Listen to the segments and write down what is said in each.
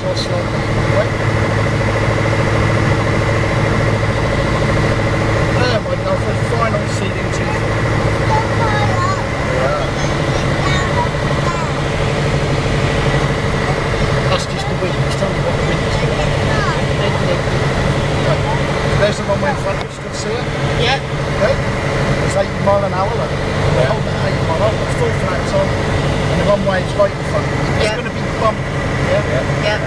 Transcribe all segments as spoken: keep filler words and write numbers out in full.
or slightly one way. There we go for the final seeding teeth. Yeah. That's just the wind. It's telling me what the wind is doing. There's the runway in front, you still see it? Yeah. Okay. It's eighty mile an hour, look. We're holding at eighty mile an hour, full flaps on, and the runway is right in front. It's Yeah. going to be bumpy. Yeah? Yeah. Yeah.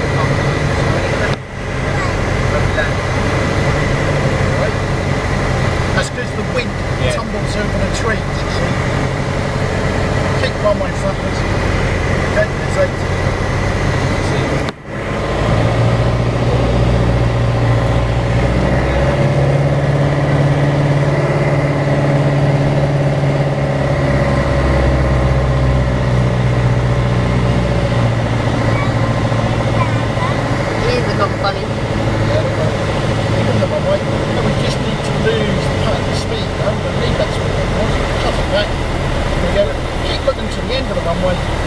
Right. That's because the wind yeah. tumbles over the trees, you see. Keep runway frontwards. Okay, there's eighty. Keep looking to the end of the runway.